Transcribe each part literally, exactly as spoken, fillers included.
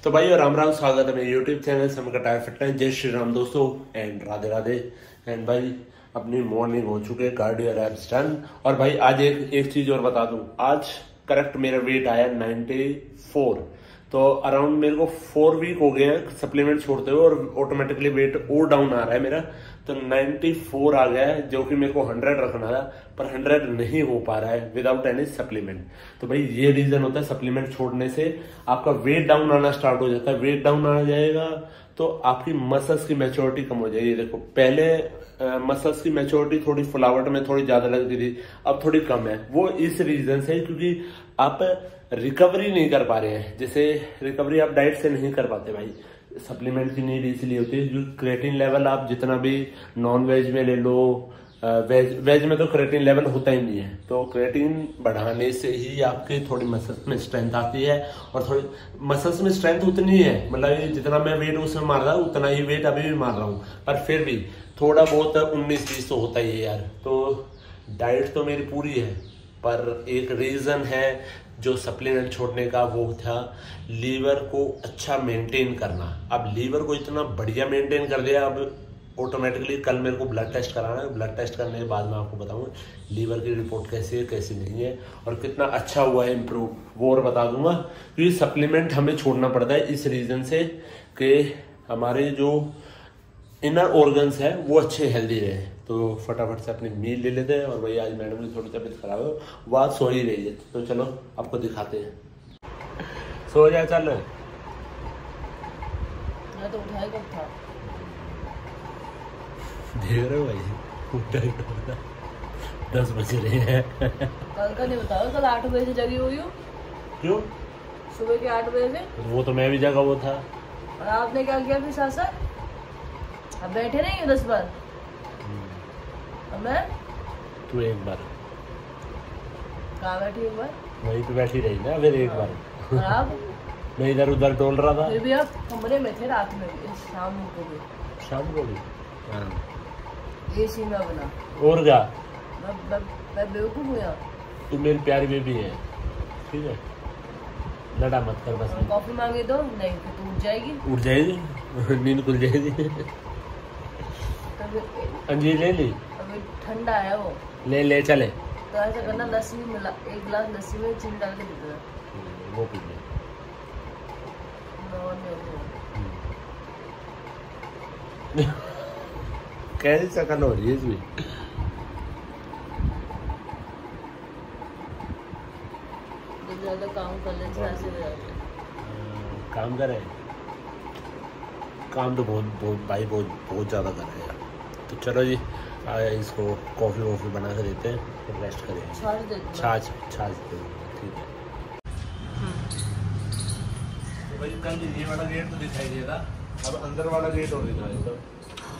तो भाई राम राम, स्वागत है मेरे यूट्यूब चैनल समय का टायर फिटनेस। जय श्री राम दोस्तों एंड राधे राधे। एंड भाई अपनी मॉर्निंग हो चुके, कार्डियो रैप्स डन। और भाई आज एक एक चीज और बता दूं, आज करेक्ट मेरा वेट आया नाइन्टी फोर। तो अराउंड मेरे को फोर वीक हो गए हैं सप्लीमेंट छोड़ते हुए और ऑटोमेटिकली वेट और डाउन आ रहा है मेरा। तो नाइन्टी फोर आ गया है, जो कि मेरे को हंड्रेड रखना था, पर हंड्रेड नहीं हो पा रहा है विदाउट एनी सप्लीमेंट। तो भाई ये रीजन होता है, सप्लीमेंट छोड़ने से आपका वेट डाउन आना स्टार्ट हो जाता है। वेट डाउन आ जाएगा तो आपकी मसल्स की मैच्योरिटी कम हो जाएगी। देखो पहले मसल्स की मैच्योरिटी थोड़ी फुलावट में थोड़ी ज्यादा लगती थी, अब थोड़ी कम है। वो इस रीजन से क्योंकि आप रिकवरी नहीं कर पा रहे हैं। जैसे रिकवरी आप डाइट से नहीं कर पाते भाई, सप्लीमेंट की नीड इसलिए होती है क्योंकि क्रिएटिन लेवल आप जितना भी नॉन वेज में ले लो, वेज वेज में तो क्रिएटिन लेवल होता ही नहीं है। तो क्रिएटिन बढ़ाने से ही आपके थोड़ी मसल्स में स्ट्रेंथ आती है, और थोड़ी मसल्स में स्ट्रेंथ उतनी है, मतलब जितना मैं वेट उसमें मार रहा हूँ उतना ही वेट अभी भी मार रहा हूँ, पर फिर भी थोड़ा बहुत उन्नीस बीस तो होता ही है यार। तो डाइट तो मेरी पूरी है, पर एक रीजन है जो सप्लीमेंट छोड़ने का, वो था लीवर को अच्छा मेंटेन करना। अब लीवर को इतना बढ़िया मेंटेन कर दिया, अब ऑटोमेटिकली कल मेरे को ब्लड टेस्ट कराना है। ब्लड टेस्ट करने के बाद मैं आपको बताऊंगा लीवर की रिपोर्ट कैसी है कैसी नहीं है, और कितना अच्छा हुआ है इम्प्रूव, वो और बता दूंगा। क्योंकि सप्लीमेंट हमें छोड़ना पड़ता है इस रीजन से कि हमारे जो इनर ऑर्गन्स है वो अच्छे हेल्दी रहे। तो फटाफट से अपनी मील ले लेते हैं। और भाई आज मैडम की थोड़ी तबीयत खराब है, वो आज सो ही रही है, तो चलो आपको दिखाते हैं। सो जा चल। मैं तो उठाया कब था? देख रहे हो भाई, उठा ही था, दस बज रहे हैं। कल का नहीं बताओ, कल आठ बजे से जगी हुई हूँ। क्यों? सुबह के आठ बजे से। वो तो मैं भी जगा वो था। और आपने क्या किया फिर साथ साथ? अब बैठे नहीं हो दस बार। और मैं तू एक बार कहाँ बैठी एक बार? वहीं पे बैठी रही ना फिर एक बार। और आप? मैं इधर उधर डोल रहा था। फिर भी आप कमरे में थे रात में भी, शाम को भी। शाम को भी एसी में बना। और क्या? मैं मैं, मैं बेवकूफ हूँ यार। तू मेरी प्यारी बेबी है, ठीक है, लड़ा मत कर बस। कॉफी मांगे तो नहीं, फिर तो उठ जाएगी। उठ जाएगी, नींद खुल जाएगी। अंजीर ले ली? अभी ठंडा है वो। ले ले चले। तो ऐसा करना, लस्सी मिला, एक गिलास लस्सी में चीनी डाल के दे देना। वो पी ले। कैसी शक्ल हो रही है इसमें? जब ज्यादा काम कर ले ऐसे हो जाते। काम करे, काम तो बहुत बहुत भाई बहुत बहुत ज़्यादा कर रहे हैं। तो चलो जी, आया इसको कॉफ़ी वॉफ़ी बना के देते हैं, फिर रेस्ट करें। छाछ दे दो। छाछ छाछ दे दो, ठीक है। तो भाई कल ये वाला गेट तो दिखाई दिया था, अब अंदर वाला गेट और दिखा देता हूँ।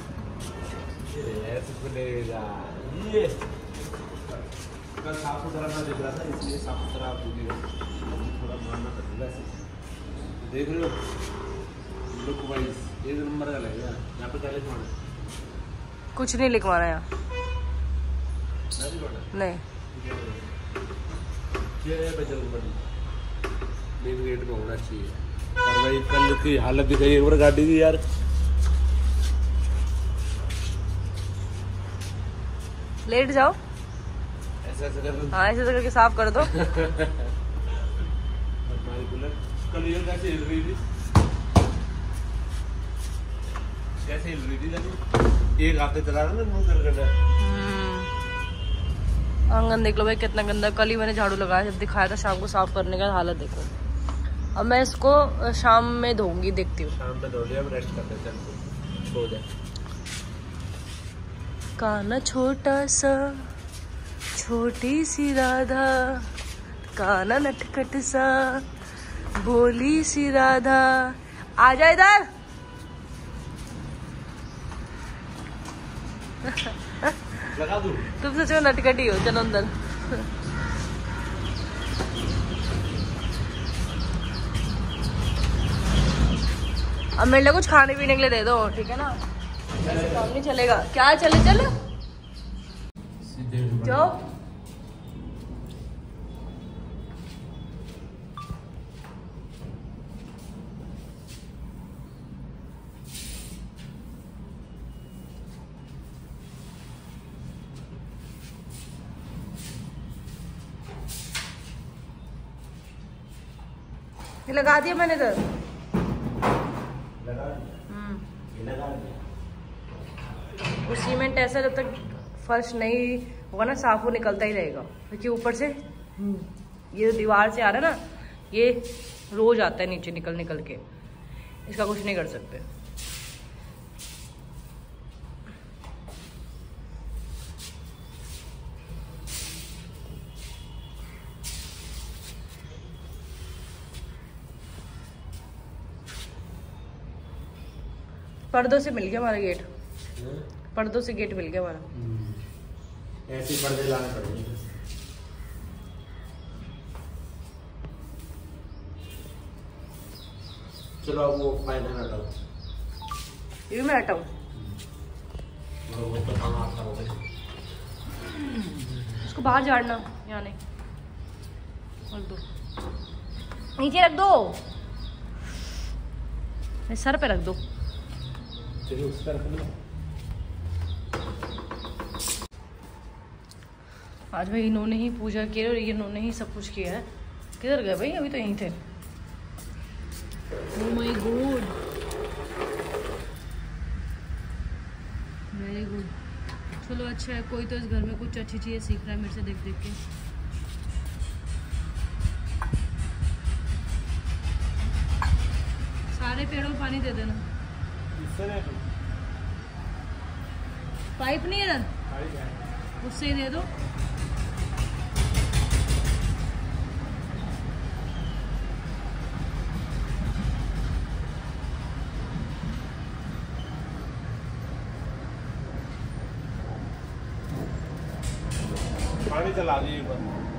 ये खुलेगा, ये कल साफ सुथरा ना दिख रहा था, इसलिए साफ सुथरा आप थोड़ा मारना पड़ेगा। देख रहे हो लुक वाइज एक नंबर का लगेगा। यहाँ पे क्या लिखवाना है? कुछ नहीं लिखवाना यहाँ, नहीं। मेन गेट में होना चाहिए। और भाई कल की हालत दिखाई एक बार गाड़ी की यार। लेट जाओ, ऐसा ऐसा कर, हाँ ऐसे करके साफ कर दो। कल ये कैसे हिल रही थी, कैसे हिल रही थी? एक हाथ से चला रहा ना मुंह कर कर। आंगन देख लो भाई कितना गंदा। कल ही मैंने झाड़ू लगाया, जब दिखाया था शाम को साफ करने का, हालत देखो। अब मैं इसको शाम में धोऊंगी, देखती हूँ। शाम में धो लिया, अब रेस्ट करते हैं, चल सो जा। काना छोटा सा, छोटी सी राधा, काना नटखट सा, भोली सी राधा। आजा इधर। लगा दूं? तुम सच में नटखटी हो, चलो अंदर। अब मेरे लिए कुछ खाने पीने के लिए दे दो, ठीक है ना? ऐसे काम नहीं चलेगा। क्या चले चल जाओ। ये लगा दिया मैंने इधर। वो सीमेंट ऐसा जब तक फर्श नहीं होगा ना साफ, वो निकलता ही रहेगा, क्योंकि ऊपर से ये दीवार से आ रहा है ना, ये रोज आता है नीचे निकल निकल के, इसका कुछ नहीं कर सकते। पर्दों से मिल गया हमारा गेट, पर्दों से गेट मिल गया हमारा। ऐसे पर्दे लाने पड़ेंगे। चलो अब वो फाइनल हटाओ, ये भी मैं हटाऊं। वो तो काम आता होगा, उसको बाहर झाड़ना, यहाँ नहीं, रख दो नीचे, रख दो सर पे रख दो। उस पर आज भाई इन्होंने ही पूजा की और इन्होंने ही सब कुछ किया है। किधर गए भाई? अभी तो यहीं थे। Oh my god, very good. चलो अच्छा है, कोई तो इस घर में कुछ अच्छी चीज़ें सीख रहा है मेरे से देख देख के। सारे पेड़ों में पानी दे देना। पाइप नहीं है इधर, उससे ही दे दो। पानी चला दी एक बार।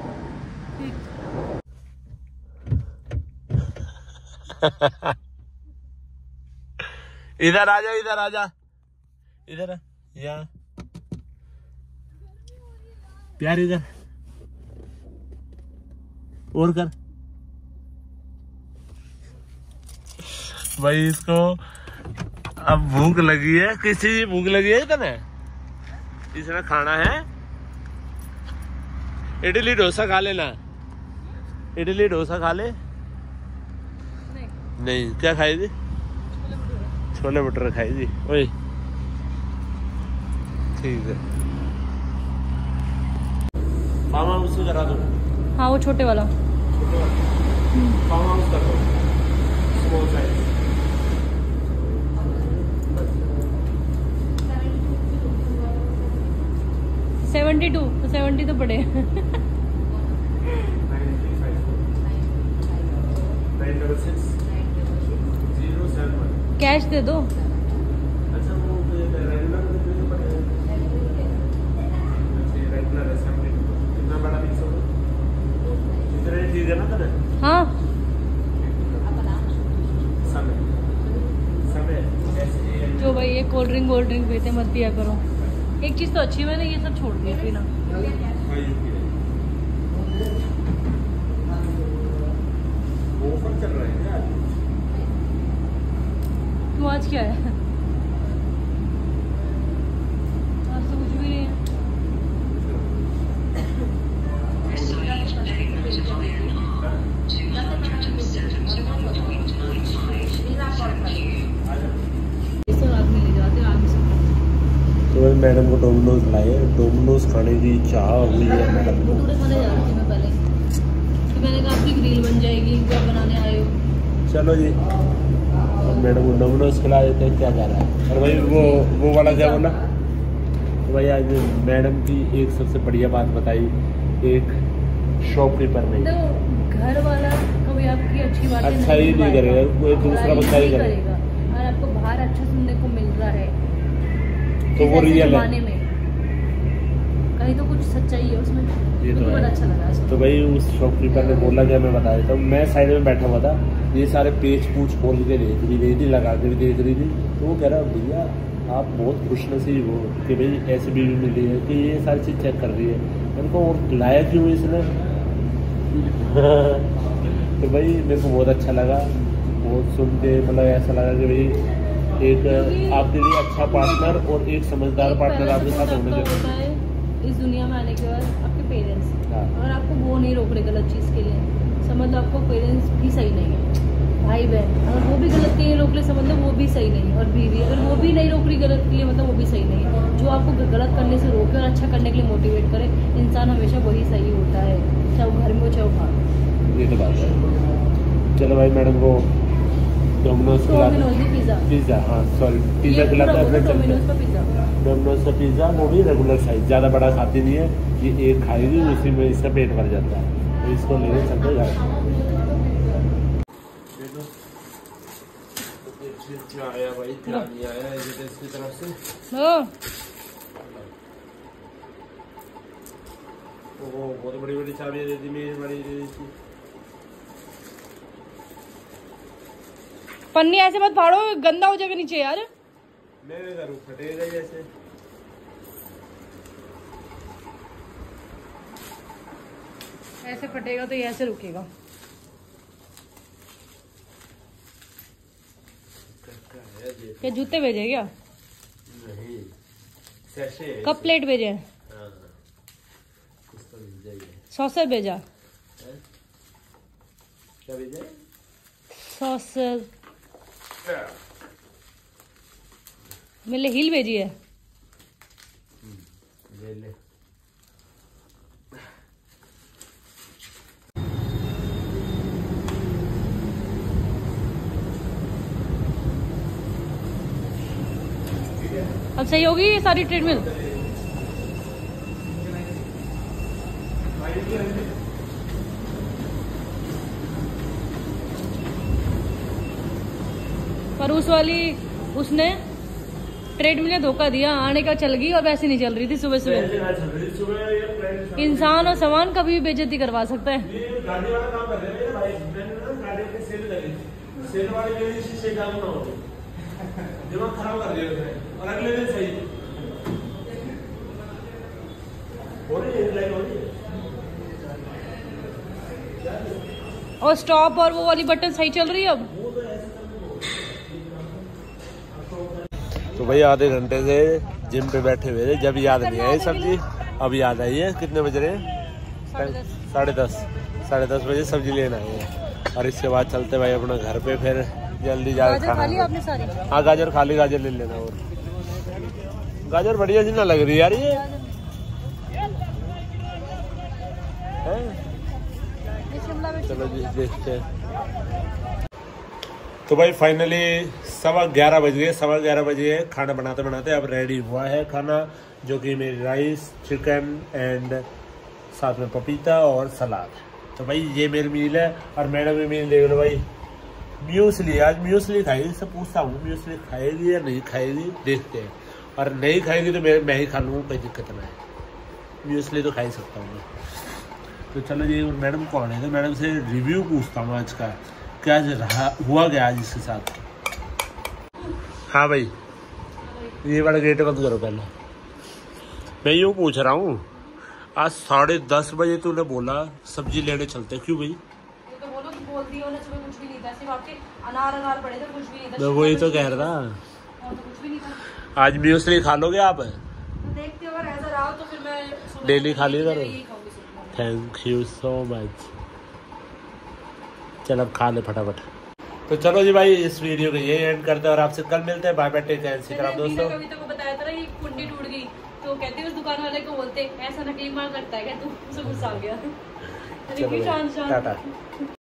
इधर आ जा, इधर आ जा, इधर यहाँ प्यार, इधर और कर भाई। इसको अब भूख लगी है, किसी की भूख लगी है इतने, इसने खाना है। इडली डोसा खा लेना, इडली डोसा खा ले। नहीं, नहीं क्या खाएगी? छोले भटूरे खाएगी। ओए ठीक है, फार्म हाउस से करा दो। हाँ वो छोटे वाला, फार्म हाउस कर दो, स्मॉल साइज। सेवेंटी टू तो सेवेंटी तो पड़े। कैश दे दो। अच्छा वो रेगुलर कितना बड़ा पीस होगा? इतना ठीक है ना तेरे? हाँ समय समय जो भाई ये कोल्ड ड्रिंक वोल्ड ड्रिंक पीते मत पिया करो। एक चीज तो अच्छी, मैंने ये सब छोड़ दिया पीना। ऑफर चल रहा है क्या? क्यों आज क्या है? आज तो कुछ भी नहीं है। तो मैडम को डोमिनोज लाए, डोमिनोज खाने की चाह हुई है मैडम को। भटूरे खाने जा रही थी मैं पहले, तो मैंने कहा आपकी ग्रिल बन जाएगी, क्या बनाने आए हो। चलो जी, मैडम को डोमिनोज खिला देते हैं, क्या जा रहा है। और भाई वो वो वाला क्या बोला? तो भाई आज मैडम की एक सबसे बढ़िया बात बताई, एक शॉपकीपर नहीं, तो घर वाला कभी आपकी अच्छी बात अच्छा ही नहीं करेगा, कोई दूसरा बच्चा ही करेगा। और आपको बाहर अच्छा सुनने को मिल रहा है तो वो रियल है, में कहीं तो कुछ सच्चाई है उसमें। ये तो बड़ा अच्छा लगा। तो भाई उस शॉपकीपर ने बोला क्या, मैं बता देता हूँ। मैं साइड में बैठा हुआ था, ये सारे पेज पूछ खोल के देख रही रही थी, लगा के भी देख रही थी। तो वो कह रहा भैया आप बहुत खुशनसीब हो कि भाई ऐसी बीवी मिली है कि ये सारी चीज़ चेक कर रही है। उनको और लाया क्यों इसने? तो भाई मेरे को बहुत अच्छा लगा, बहुत सुन के मतलब ऐसा लगा कि भाई एक आपके लिए अच्छा पार्टनर और एक समझदार पार्टनर आपके साथ होने चाहिए इस दुनिया में आने के बाद। आपके पेरेंट्स, और आपको वो नहीं रोक रहे गलत चीज़ के लिए, समझ लो आपको पेरेंट्स भी सही नहीं है। भाई बहन अगर वो भी गलत के लिए रोक ले समझ लो वो भी सही नहीं है, और बीवी अगर वो भी नहीं रोक रही गलत के लिए मतलब वो भी सही नहीं है। जो आपको गलत करने से रोके और अच्छा करने के लिए मोटिवेट करे, इंसान हमेशा वही सही होता है, चाहे वो घर में हो चाहे वो बाहर। ये तो बात है। चलो भाई मैडम को डोमिनोज पिज्जा पिज्जा हाँ सॉरी पिज्जा खिलाता है। डोमिनोज का पिज्जा डोमिनोज का पिज्जा वो भी रेगुलर साइज, ज़्यादा बड़ा खाती नहीं है, ये एक खाएगी उसी में इसका पेट भर जाता है, तो इसको लेने चलते जाए। आया भाई नहीं आया इसकी तरफ से। ओह बहुत बड़ी बड़ी चाबियां दे दी मेरी, बड़ी दे दी थी। पन्नी ऐसे मत फाड़ो, गंदा हो जाएगा नीचे यार। मैं भी करूँ फटेगा जैसे। ऐसे फटेगा तो ये ऐसे रुकेगा। क्या जूते भेजे क्या? नहीं सैशे। कप प्लेट भेजे हैं? हाँ कुछ तो भेजा ही है। सॉसर भेजा? क्या भेजा? सॉसर। मेरे हिल भेजी है। ले ले। अब सही होगी ये सारी ट्रेडमिल? पर उस वाली उसने ट्रेडमिल ने धोखा दिया, आने का चल गई और वैसे नहीं चल रही थी सुबह सुबह। इंसान और सामान कभी भी बेइज्जती करवा सकता है। गाड़ी वाला काम कर रहे हैं भाई, गाड़ी की सेल लगी, सेल वाली मेरी शीशे डाल ना हो, दिमाग खराब कर दिया उसने, और अगले दिन सही हो रही है लाइन हो रही है। और स्टॉप और वो वाली बटन सही चल रही है अब। तो भाई आधे घंटे से जिम पे बैठे हुए थे, जब याद नहीं आई सब्जी, अब याद आई है। कितने बज रहे हैं? साढ़े दस साढ़े दस बजे सब्जी लेना है, और इसके बाद चलते भाई अपना घर पे, फिर जल्दी जाकर खाना। खाली आपने सारी? हाँ गाजर खाली, गाजर ले लेना। और गाजर बढ़िया सी ना लग रही यार ये है? चलो जी देखते हैं। तो भाई फाइनली सवा ग्यारह बज गए, सवा ग्यारह बजे खाना बनाते बनाते अब रेडी हुआ है खाना, जो कि मेरी राइस, चिकन एंड साथ में पपीता और सलाद। तो भाई ये मेरी मील है, और मैडम भी मील देख लो भाई। म्यूसली, आज म्यूसली खाएगी, इससे पूछता हूँ म्यूसली खाएगी या नहीं खाएगी, देखते हैं। और नहीं खाएगी तो मैं मैं ही खा लूँगा, कोई दिक्कत ना है। म्यूसली तो खा ही सकता हूँ मैं। तो चलो जी, मैडम कौन है तो मैडम से रिव्यू पूछता हूँ आज का, क्या रहा हुआ क्या आज इसके साथ। हाँ भाई ये वाला गेट बंद करो पहले। मैं यूँ पूछ रहा हूँ, आज साढ़े दस बजे तूने बोला सब्जी लेने चलते, क्यों भाई? तो बोलो तो बोल दिया ना, सुबह कुछ भी नहीं था, सिर्फ आपके अनार अनार पड़े थे, कुछ भी नहीं था। मैं वही तो कह रहा था, तो कुछ भी नहीं था। आज म्यूसली खा लोगे आप? तो देखते हो, अगर ऐसा रहा तो फिर मैं डेली खा लिया करो। Thank you so much. चल अब खा ले फटाफट। तो चलो जी भाई, इस वीडियो को ये एंड करते हैं और आपसे कल मिलते हैं। Bye bye, take care, Sitaram दोस्तों। कविता को बताया था ना ये कुंडी टूट गई, तो कहते उस दुकान वाले को बोलते ऐसा नकली माल करता है क्या तू, उसे गुस्सा आ गया। चलो टाटा।